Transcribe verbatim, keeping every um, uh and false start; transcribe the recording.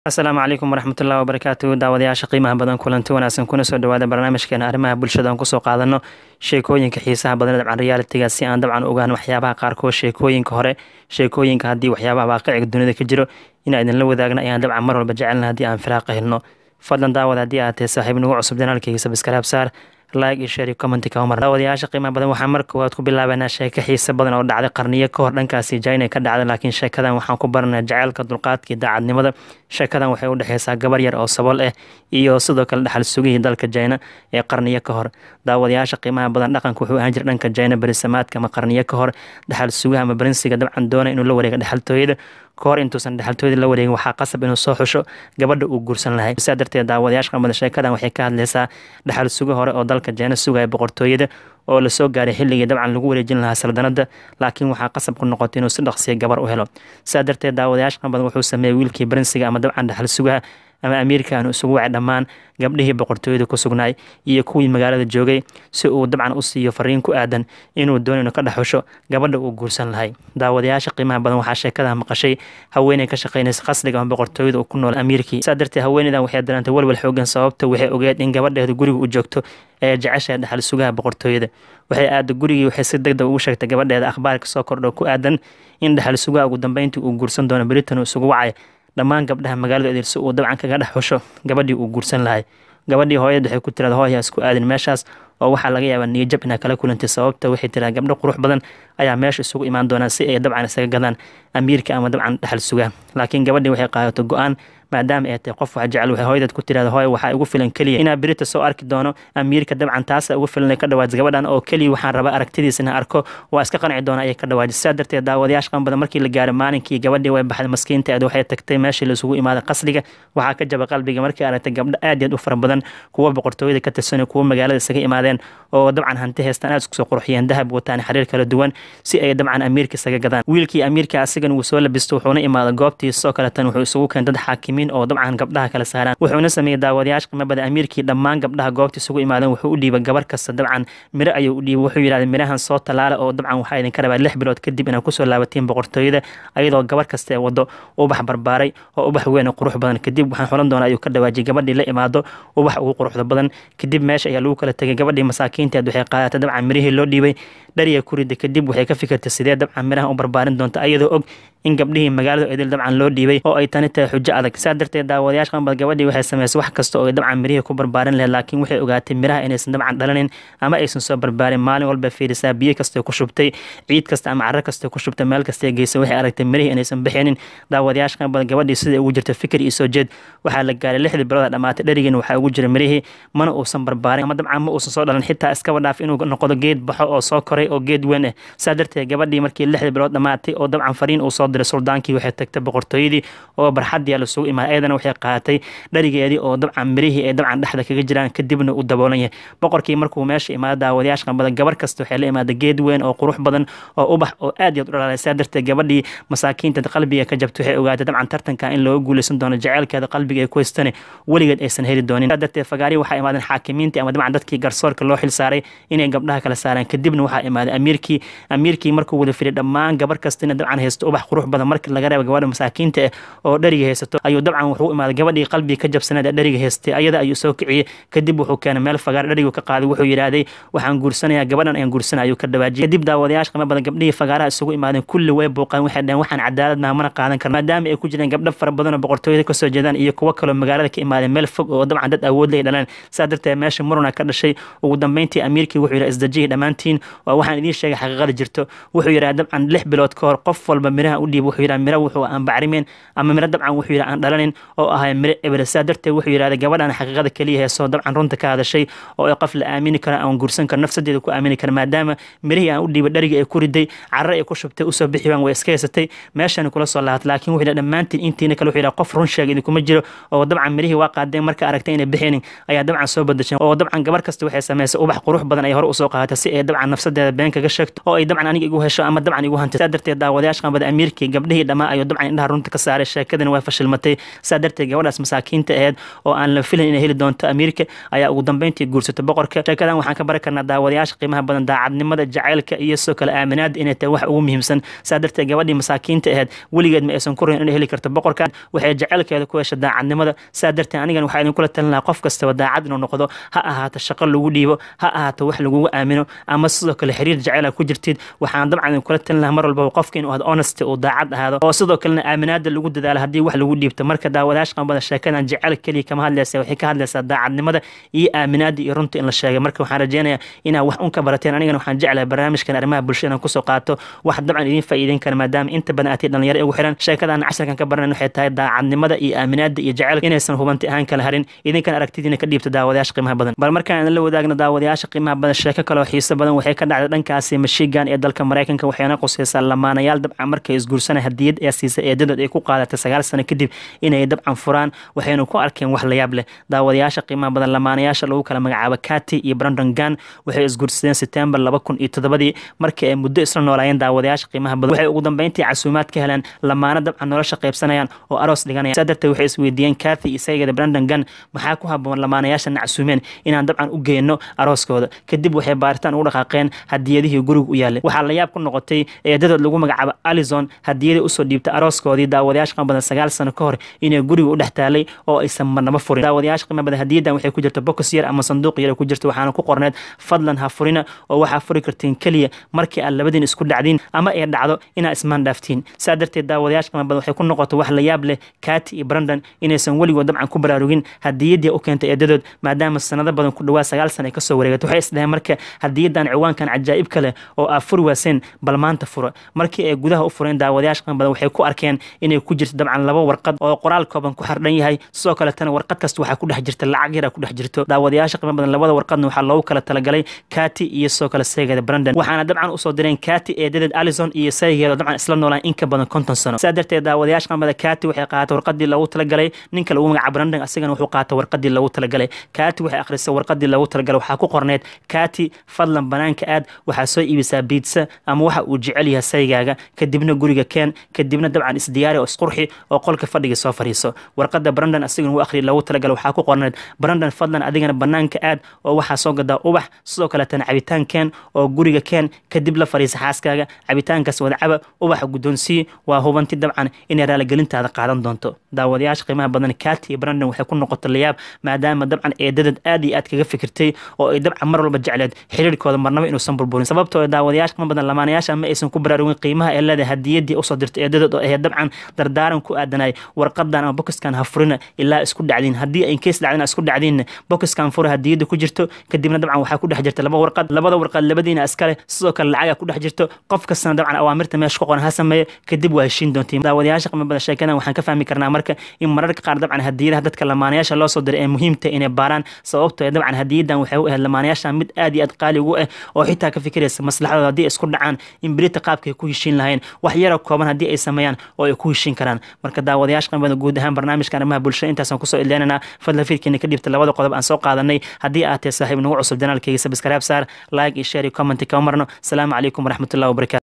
asalaamu calaykum waraxmat ullahi wabarakaatu daawadayaasha qiimaha badan kulanti wanaagsan kuna soo dhawaada barnaamijkeena arrimaha bulshada aan kusoo qaadano sheekooyinka xiisaha badan dabcan realitiga si aan dabcan ogaan waxyaabaha qaarkood sheekooyinka hore sheekooyinka haddii waxyaabaha waaqiciga dunida ka jiro inaan idinla wadaagna ayaan dabcan mar walba jecelna haddii aan firaaqa helno fadlan daawad haddii aad tahay saaxiib nagu cusub janaalkayga sabskaraab saar like iyo share iyo comment ka umar daawadayaasha qiimaha badan waxaan mar koowaad ku bilaabanaa sheeko xiisa badan oo dhacday qarniyo ka hor dhankaasi China ka dhacday laakiin sheekadan waxaan ku baranaa jacaylka dulqaadka iyo daacadnimada sheekadan waxay u dhaxaysaa gabar yar oo sabol ah iyo sidoo kale dhaxal sugihii dalka China ee qarniyo ka hor daawadayaasha qiimaha badan dhaqanka wuxuu ahaan jiray dhanka China berisamaadka ama qarniyo ka hor dhaxal sugaha ama prinsiga dabcan doonay inuu la wareego dhaxaltooyada kahor intuusan dhaxaltooyada la wareegin waxaa qasab inuu soo xusho gabadha uu guursan lahay sidaa darteed daawadayaasha qamada sheekadan waxay ka hadlaysaa dhaxal suga hore oo dalka China sugaya boqortooyada oo la soo gaaray xilligii dabcan lagu wareejin lahaa saldanada laakiin waxaa qasab ku noqotay inuu si dhaqsiya gabar u helo sidaa darteed daawadayaasha qamada wuxuu sameeyay wiilkii prinsiga ama dabcan dhaxal sugaha ama Ameerika aanu isugu wacay dhammaan gabdhihii boqortooyada ku sugnaay iyo kuwii magaalada joogay si uu dabcan u siiyo fariin ku aadan inuu doonayo ka dhaxusho gabadha uu guursan lahay daawadayaasha qiimaha badan waxaa sheekada maqashay haweeney ka shaqeynaysa qasriga ama boqortooyada uu ku nool Ameerika sidaa darteed haweeneydan waxay dareentay walwal xoogan sababta waxay ogeed in gabadheedu guriga u joogto ee jecesha dhaxal sugaha boqortooyada waxay aad gurigii waxay si degdeg ugu sheegtay gabadheeda akhbaarka soo kordho ku aadan in dhaxal sugaha ugu dambeyntii uu guursan doono Britain uu isugu wacay dhammaan gabdhaha magaalada edirsi uu dabcan kaga dhex xusho gabadhii uu guursan lahay gabadhii hooyada waxay ku tiraada hooyaa isku aadin meeshaas oo waxaa laga yaabaa niyajab inaa kala kulantay sababta waxay tiraa gabdho qurux badan ayaa meesha isugu imaan doonaa si ay dabcan isaga gadaan amiirka ama dabcan dhaxal sugaa laakiin gabadhii waxay qaadato go-aan maadaama ay tahay qof wax jecel waxay hooyadad ku tiraada hooy waxaa ugu filan keliya inaa berita soo arki doono amiirka dabcan taasa ugu filan ka dhawaajis gabadhan oo keliya waxaan rabaa aragtidiisa inaan arko waa iska qanci doona ayay ka dhawaajis sidaa darteed daawadayaasha qan badan markii la gaaray maalinkii gabadhii way baxday maskiinta aad waxay tagtay meeshii la isugu imaaday qasriga waxaa ka jaba qalbiga markii aragtay gabdho aad iyo aad u fara badan kuwa boqortooyada ka tirsan kuwa magaalada isaga imaadeen oo dabcan hanti haystaan aad isku soo qurxiyeen dahab wataan xiriir kala duwan si ay dabcan amiirka isaga gadaan wiilkii amiirka asigan uu soo labisto wuxuuna imaaday goobtii soo kale tan wuxuu isugu keenay dad xaakimiin oo dabcan gabdhaha kala saaraan wuxuuna sameeyay daawadayaasha qiimo badan amiirkii dhammaan gabdhaha goobta isugu imaadeen wuxuu u dhiibay gabar kasta dabcan miro ayuu u dhiibay wuxuu yiraahday mirahan soo talaala oo dabcan waxaa idin ka rabaa lix bilood kadib inaad kusoo laabatiin boqortooyada ayadoo gabar kasta ee wado ubax barbaaray oo ubax weyn oo qurux badan kadib waxaan xulan doonaa ayuu ka dhawaajiyay gabadhii la imaado ubax ugu quruxda badan kadib meesha ayaa lagu kala tegay gabadhii masaakiinteed waxay qaadatay dabcan mirihii loo dhiibay dhariya ku riday kadib waxay ka fikirtay sidee dabcan mirahan u barbaarin doonta ayadoo og in gabdhihii magaalada idil dabcan loo dhiibay oo ay tani tahay xujo adag sidaa darteed daawadayaasha qanbad gabadhii waxay samaysay wax kasta oo ay dabcan mirihii ku barbaarin lahayd laakiin waxay ogaatay miraha inaysan dabcan dhalanin ama aysan soo barbaarin maalin walba fiirisaa biyo kasta ku shubtay ciid kasta ama carro kasta ku shubtay meel kasta geysay waxay aragtay mirihii inaysan bixinin daawadayaasha qanbad gabadhii sida ugu jirta fikir iyo soo jeed waxaa la gaaray lixdii bilood dhamaatay dharigiina waxaa ugu jira mirihii mana uusan barbaarin ama dabcan ma uusan soo dhalan xitaa iskaba dhaaf inuu noqdo geed baxo oo soo koray oo geed weyn ah sidaa darteed gabadhii markii lixdii bilood dhamaatay oo dabcan fariin uu soo diray suldaankii waxay tagtay boqortooyadii oo barxadii la isugu imaaday ayadana waxay qaadatay dharigeedii oo dabcan mirihii ay dabcan dhexda kaga jiraan kadibna u daboolan yahay boqorkii markuu meesha imaaday daawadayaasha qanbada gabar kasta waxay la imaaday geed weyn oo qurux badan oo ubax oo aad iyo u dhalaalay sidaa darteed gabadhii masaakiinta qalbiga ka jabtay waxay ogaatay dabcan tartanka in looga guuleysan doono jaceylkeeda qalbiga ay ku haystane weligeed aysan heli doonin sidaa darteed fagaari waxaa imaadeen xaakimiintii ama dabcan dadkii garsoorka loo xil saaray inay gabdhaha kala saaraan kadibna waxaa imaaday amiirkii amiirkii markuu wada firay dhammaan gabar kasta inay dabcan haysto ubax qurux badan markii laga reebo gabadha masaakiinta ah oo dhariga haysato ayuu dabcan wuxuu imaaday gabadhii qalbiga ka jabsaneed ee dhariga haystay ayada ayuu soo kiciyay kadib wuxuu keenay meel fagaar dharigu ka qaaday wuxuu yiraahday waxaan guursanayaa gabadhan ayaan guursanaa ayuu ka dhawaajiyay kadib daawadayaasha qiimo badan gabdhihii fagaaraha isugu imaadeen kulli way booqaan waxay dhaheen waxaan cadaalad maamana qaadan karno maadaama ay ku jireen gabdho fara badan oo boqortooyada ka soo jeedaan iyo kuwo kaloo magaalada ka imaadeen meel fog oo dabcan dad awood leh dhaleen sidaa darteed meesha muruna ka dhashay ugu dambeyntii amiirkii wuxuu yidhi isdajiyay dhammaantiin oo waxaan idiin sheegay xaqiiqada jirto wuxuu yidhaha dabcan lix bilood ka hor qof walba miraha u dhiib wuxuu yidhaha miro wuxuu aan bacrimeen ama miro dabcan wuxuu yidhaha aan dhalanin oo ahay miro eber sidaa darteed wuxuu yidhahday gabadhan xaqiiqada keliya heesoo dabcan runta ka hadashay oo ay qof la aamini karo aan guursan karo nafsadeeda ku aamini karo maadaama mirihii aan u dhiibay dhariga ay ku riday carro ay ku shubtay usoo bixi waan way iska haysatay meeshani kula soo laahatay laakiin wuxuu yidhaha dhammaantiin intiina kale wuxuu yidhaha qof run sheegay idinkuma jiro oo dabcan mirihii waa qaadeen marka aragtay inay bixinin ayaa dabcan soo badasheen oo dabcan gabar kasta waxay samaysay ubax qurux badan ay hore usoo qaadatay si ay dabcan nafsadeeda been kaga sheegto oo ay dabcan aniga igu hesho ama dabcan igu hanto sidaa darteed daawadayaasha qanbada amiirkii gabdhihii dhammaa ayuu dabcan indhaha runta ka saaray sheekadana way fashilmatay saadartay gabadhaas masaakiinta ahayd oo aan la filan inay heli doonto amiirka ayaa ugu dambeyntii guursatay boqorka. sheekadan waxaan ka bari karnaa daawadayaasha qiimaha badan daacadnimada jacaylka iyo sidoo kale aaminaada inay tahay wax ugu muhiimsan. saadartay gabadhii masaakiinta ahayd weligeed ma aysan ku rayn inay heli karto boqorkan, waxay jacaylkeeda ku heshay daacadnimada. saadartay anigan waxaa idin kula talin lahaa qof kastaba daacad inuu noqdo, ha ahaato shaqo lagu dhiibo, ha ahaato wax lagugu aamino, ama sidoo kale xiriir jacayl ku jirtid. waxaan dabcan idin kula talin lahaa mar walba qofka inuu ahdo honest oo daacad ahaado, oo sidoo kalena aaminaada lagu dadaalo haddii wax lagu dhiibto. marka daawadayaasha qiimaha badan sheekadan jacayl kaliya kama hadlaysa, waxay ka hadlaysaa daacadnimada iyo aaminaada iyo runta in la sheegay. marka waxaan rajeynayaa inaad wax un ka barateen. anigana waxaan jeclahay barnaamijkan arrimaha bulshada inaan kusoo qaato wax dabcan idin faa'iideyn kara, maadaama inta badan aad dhalinyaro ugu xiran. sheekadan casharkan ka baranayna waxay tahay daacadnimada iyo aaminaada iyo jacaylka inaysan hubanti ahaan kala harin. idinkan aragtidiina ka dhiibta daawadayaasha qiimaha badan. bal markaan idin la wadaagno daawadayaasha qiimaha badan sheeko kale oo xiiso badan waxay ka dhacday dhankaasi Michigan ee dalka Mareykanka, waxayna qosaysaa lamaanayaal dabcan markay isguursanay hadiyad ee siisay eedadood ay ku qaadatay sagaal sano kadib inay dabcan furaan. waxayna ku arkeen wax la yaab leh. daawadayaasha qiimaha badan lamaanayaasha lagu kala magacaabo Katy iyo Brandon Gunn waxay isguursadeen September laba kun iyo todobadii markii ay muddo isla noolaayeen. daawadayaasha qiimaha badan waxay ugu dambeyntii casuumaad ka heleen lamaana dabcan nolosha qaybsanayaan oo aroos dhiganayaan. saadartay waxay isweydiiyeen Katy iyo saygeeda Brandon Gunn maxaa ku haboon lamaanayaasha casuumeen inaan dabcan u geeyno arooskooda. kadib waxay baaritaan ugu dhaqaaqeen hadiyadihii guriga u yaalay. waxaa la yaab ku noqotay eedadood lagu magacaabo Alison hadiyada usoo dhiibtay arooskoodii daawadayaasha qiimaha badan sagaal sano ka hor inay guriga u dhex taalay oo aysan marnaba furin. daawadayaasha qiimaha badan hadiyadan waxay ku jirta box yar ama sanduuq yar ku jirta, waxaana ku qorneed fadlan ha furina oo waxaa furi kartiin kaliya markii aad labadiin isku dhacdiin ama ay dhacdo inaa ismaan dhaaftiin. saa darteed daawadayaasha qiimaha badan waxay ku noqotay wax la yaab leh Katy iyo Brandon inaysan weligood dabcan ku baraarugin hadiyadii u keentay eedadood, maadaama sanado badan ku dhawaa sagaal sano ay kasoo wareegatay. waxay isdhaheen marka hadiyadan ciwaankan cajaa'ib kale oo aa furi waaseen bal maanta fura. markii ay gudaha u fureen daawadayaasha qiimaha badan waxay ku arkeen inay ku jirto dabcan laba warqad oo qoraal kooban ku xardhan yahay. sidoo kale tan warqad kasta waxaa ku dhex jirta lacag yar ku dhex jirto. daawadayaasha qiimaha badan labada warqadna waxaa loogu kala talagalay Katy iyo sidoo kale saygeeda Brandon, waxaana dabcan usoo direen Katy eedadeed Alison iyo saygeeda dabcan isla noolaan in ka badan konton sano. saa darteed daawadayaasha qiimaha badan Katy waxay qaadatay warqadii loogu talagalay, ninka lagu magacaabo Brandon asagana wuxuu qaatay warqadii loogu talagalay. Katy waxay akhrisay warqadii loogu talagalay, waxaa ku qorneed Katy fadlan banaanka aad, waxaa soo iibisaa pizza ama waxa uu jecel yahay saygaaga, kadibna guriga keen, kadibna dabcan isdiyaari oo isqurxi oo qolka fadhiga soo fariiso. warqada Brandon asagana uu akhriyo loogu talagalay, waxaa ku qorneed Brandon fadlan adigana banaanka aad oo waxaa soo gadaa ubax, sidoo kale tan cabitaan keen oo guriga keen, kadib la fariisa xaaskaaga, cabitaankaas wada caba, ubaxa guddoonsii, waa hubanti dabcan inay raaligelintaada qaadan doonto. daawadayaasha qiimaha badan Katy iyo Brandon waxay ku noqotay layaab, maadaama dabcan eedadad aad iyo aad kaga fikirtay oo ay dabcan mar walba jecleed xiriirkooda marnaba inuusan burburin. sababtoo daawadayaasha qiimaha badan lamaanayaasha ma aysan ku baraarugin qiimaha ee leedahay hadiyadii usoo dirtay eedadad oo ay dabcan dardaaran ku aadanay warqadan ama boxkan ha furina ilaa isku dhacdiin. haddii ay case dhacdina isku dhacdiin boxkan fura hadiyada ku jirto, kadibna dabcan waxaa ku dhex jirta laba warqad, labada warqad labadiina iskale, sidoo kale lacag ku dhex jirto. qof kastana dabcan awaamirta meesha ku qoran ha sameeyo, kadib waa heshiin doontiin. daawadayaasha qiimaha badan sheekadan waxaan ka fahmi karnaa marka in mararka qaar dabcan hadiyadaha dadka lamaanayaasha loo soo diray ee muhiimta inay baaraan, sababtoo ah dabcan hadiyadan waxay u ahayd lamaanayaasha mid aad iyo aad qaali ugu ah oo xitaa ka fikiraysa maslaxadooda haddii isku dhacaan in berita qaabkay ku heshiin lahayn, wax yar oo kooban haddii ay sameeyaan oo ay ku heshiin karaan. marka daawadayaasha qiimaha badan guud ahaan barnaamijka arrimaha bulshada intaasaan kusoo ilaalinaa. fadlan fiidkiina ka dhibta labada qodob aan soo qaadanay. haddii aad tahay saaxiib nagu cusub janaalkayga subscribe saar, like iyo share iyo comment ka marno. asalaamu calaykum waraxmatullahi wabarakaatu.